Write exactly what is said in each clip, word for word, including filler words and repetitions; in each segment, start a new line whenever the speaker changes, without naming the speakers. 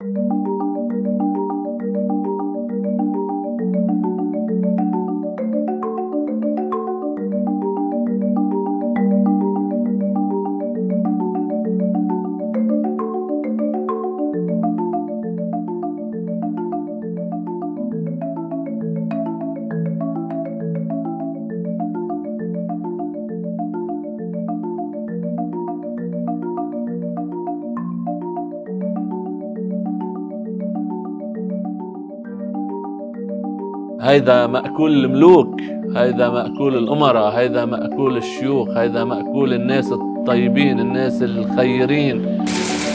هيدا مأكول الملوك، هيدا مأكول الأمراء، هيدا مأكول الشيوخ، هيدا مأكول الناس الطيبين، الناس الخيرين.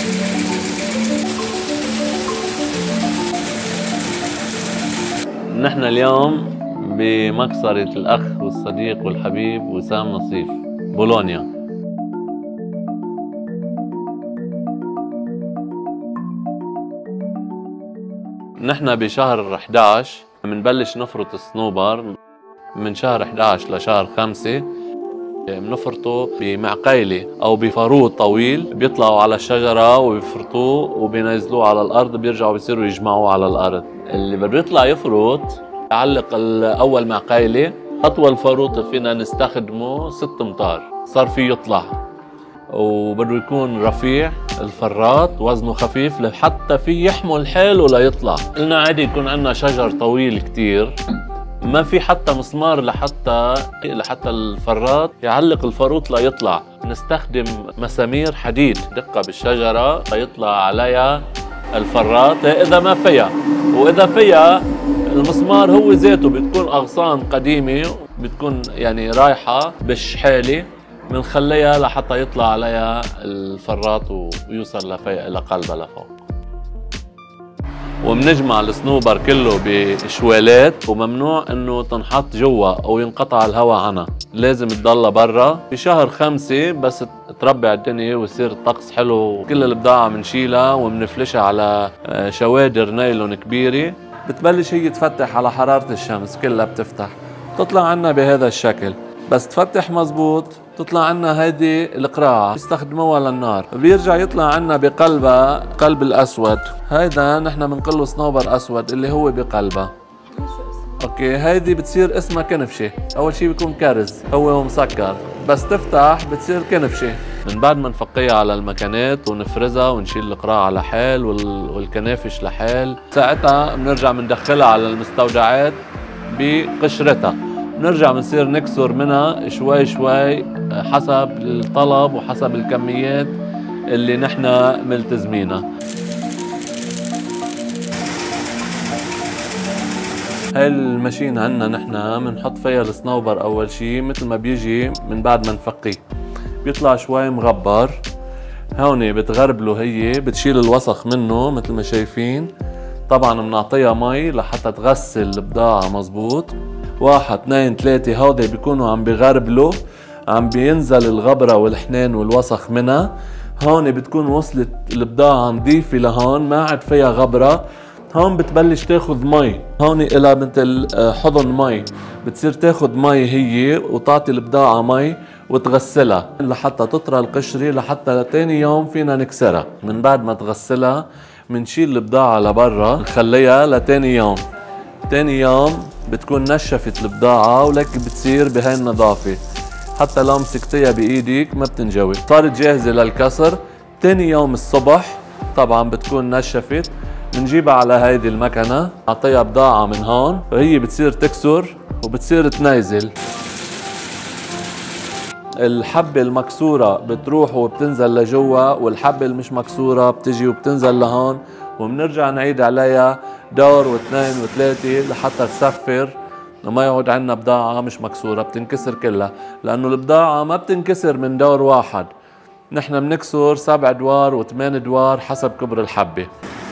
نحن اليوم بمقصرة الأخ والصديق والحبيب وسام نصيف بولونيا. نحن بشهر إحدى عشر منبلش نفرط الصنوبر. من شهر إحدى عشر لشهر خمسة بنفرطه بمعقيلة أو بفاروت طويل، بيطلعوا على الشجرة وبيفرطوه وبينزلوه على الأرض، بيرجعوا بيصيروا يجمعوه على الأرض. اللي بده يطلع يفرط يعلق أول معقيلة. أطول فاروت فينا نستخدمه ست أمتار، صار فيه يطلع، وبده يكون رفيع الفرات، وزنه خفيف لحتى فيه يحمل حاله ليطلع. قلنا عادي يكون عندنا شجر طويل كتير، ما في حتى مسمار لحتى لحتى الفرات يعلق الفاروت ليطلع. نستخدم مسامير حديد دقة بالشجرة ليطلع عليها الفرات إذا ما فيها، وإذا فيها المسمار هو ذاته بتكون أغصان قديمة، بتكون يعني رايحة بالشحالة، بنخليها لحتى يطلع عليها الفرات ويوصل لقلبها لفوق. وبنجمع الصنوبر كله بشوالات، وممنوع انه تنحط جوا او ينقطع الهواء عنها، لازم تضلها برا. بشهر خمسة بس تربع الدنيا ويصير الطقس حلو، كل البضاعة بنشيلها وبنفلشها على شوادر نايلون كبيرة، بتبلش هي تفتح على حرارة الشمس، كلها بتفتح تطلع عنا بهذا الشكل. بس تفتح مزبوط تطلع عنا هيدي القراعة بيستخدموها للنار، بيرجع يطلع عنا بقلبها قلب الأسود. هيدا نحن بنقله صنوبر أسود اللي هو بقلبها. اوكي، هيدي بتصير اسمها كنفشة. أول شي بيكون كرز هو مسكر، بس تفتح بتصير كنفشة. من بعد ما نفقيها على المكانات ونفرزها ونشيل القراعة لحال والكنافش لحال، ساعتها بنرجع بندخلها على المستودعات بقشرتها. نرجع بنصير نكسر منها شوي شوي حسب الطلب وحسب الكميات اللي نحن ملتزمينها. هاي الماشين عنا نحن بنحط فيها الصنوبر اول شي مثل ما بيجي من بعد ما نفقيه، بيطلع شوي مغبر. هون بتغربله، هي بتشيل الوسخ منه مثل ما شايفين. طبعا بنعطيها مي لحتى تغسل البضاعة مزبوط. واحد اثنين ثلاثة هودي بيكونوا عم بغربلوا، عم بينزل الغبرة والحنان والوسخ منها. هون بتكون وصلت البضاعة نظيفة لهون، ما عاد فيها غبرة. هون بتبلش تاخذ مي، هون إلى مثل حضن مي، بتصير تاخذ مي هي وتعطي البضاعة مي وتغسلها لحتى تطرى القشرة، لحتى تاني يوم فينا نكسرها. من بعد ما تغسلها منشيل البضاعة لبرا، نخليها لتاني يوم. تاني يوم بتكون نشفت البضاعة ولك بتصير بهاي النظافة، حتى لو مسكتيها بإيدك ما بتنجوي، صارت جاهزة للكسر. تاني يوم الصبح طبعا بتكون نشفت، بنجيبها على هيدي المكنة، نعطيها بضاعة من هون وهي بتصير تكسر وبتصير تنيزل. الحبة المكسورة بتروح وبتنزل لجوا، والحبة المش مكسورة بتجي وبتنزل لهون، وبنرجع نعيد عليها دور واثنين وثلاثة لحتى تصفر وما يعود عنا بضاعة مش مكسورة بتنكسر كلها، لأنه البضاعة ما بتنكسر من دور واحد، نحن بنكسر سبع دوار وثمان دوار حسب كبر الحبة.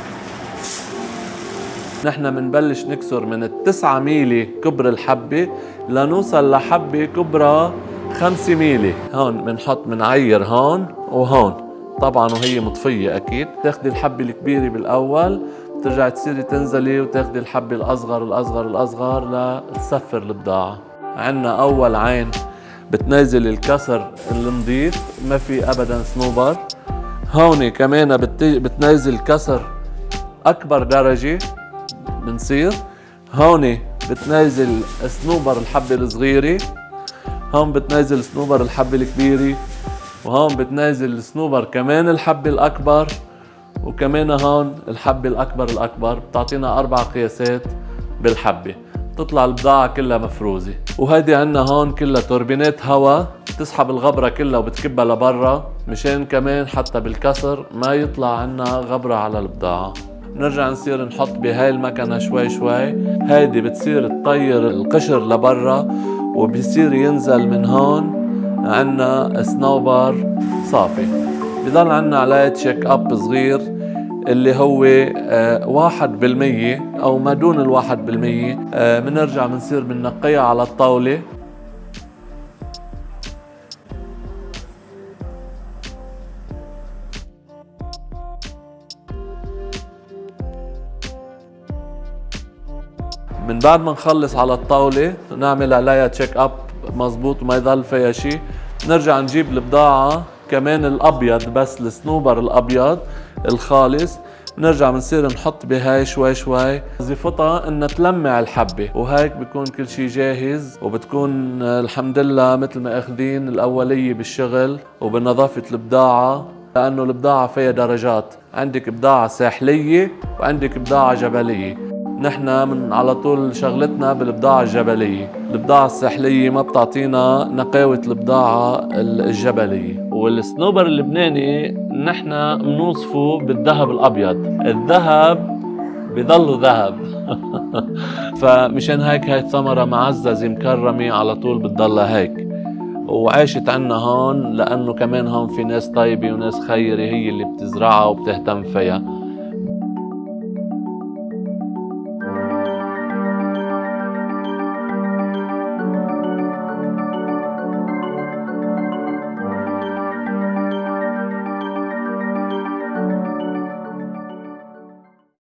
نحن بنبلش نكسر من التسعة ميلي كبر الحبة لنوصل لحبة كبرها خمسة ميلي. هون بنحط بنعير هون وهون طبعا وهي مطفية أكيد. تاخدي الحبة الكبيرة بالأول، بترجعي تصيري تنزلي وتاخدي الحبة الأصغر الأصغر الأصغر لتصفر البضاعة. عنا أول عين بتنزل الكسر النظيف، ما في أبدا صنوبر. هون كمان بتنزل كسر اكبر درجة بنصير. هون بتنزل صنوبر الحبة الصغيرة، هون بتنزل صنوبر الحبة الكبيرة، وهون بتنزل صنوبر كمان الحبة الأكبر، وكمان هون الحبة الأكبر الأكبر. بتعطينا أربع قياسات بالحبة، تطلع البضاعة كلها مفروزة. وهيدي عنا هون كلها توربينات هواء بتسحب الغبرة كلها وبتكبها لبرا، مشان كمان حتى بالكسر ما يطلع عنا غبرة على البضاعة. نرجع نصير نحط بهاي المكنة شوي شوي، هيدي بتصير تطير القشر لبرا، وبيصير ينزل من هون عنا صنوبر صافي. بضل عنا عليه تشيك اب صغير اللي هو آه واحد بالمية او ما دون الواحد بالمية. آه بنرجع بنصير بننقيها على الطاولة. من بعد ما نخلص على الطاولة نعمل عليها تشيك اب مزبوط وما يضل فيها شي، نرجع نجيب البضاعة كمان الابيض، بس الصنوبر الابيض الخالص نرجع بنصير نحط بهاي شوي شوي. وظيفتها انها تلمع الحبة، وهيك بيكون كل شي جاهز، وبتكون الحمد لله مثل ما اخذين الاولية بالشغل وبنظافة البضاعة، لانه البضاعة فيها درجات، عندك بضاعة ساحلية وعندك بضاعة جبلية. نحن من على طول شغلتنا بالبضاعة الجبلية، البضاعة الساحلية ما بتعطينا نقاوة البضاعة الجبلية. والصنوبر اللبناني نحن بنوصفه بالذهب الأبيض، الذهب بضله ذهب. فمشان هيك هاي الثمرة معززة مكرمة على طول بتضلها هيك، وعاشت عنا هون لأنه كمان هون في ناس طيبة وناس خيرة هي اللي بتزرعها وبتهتم فيها.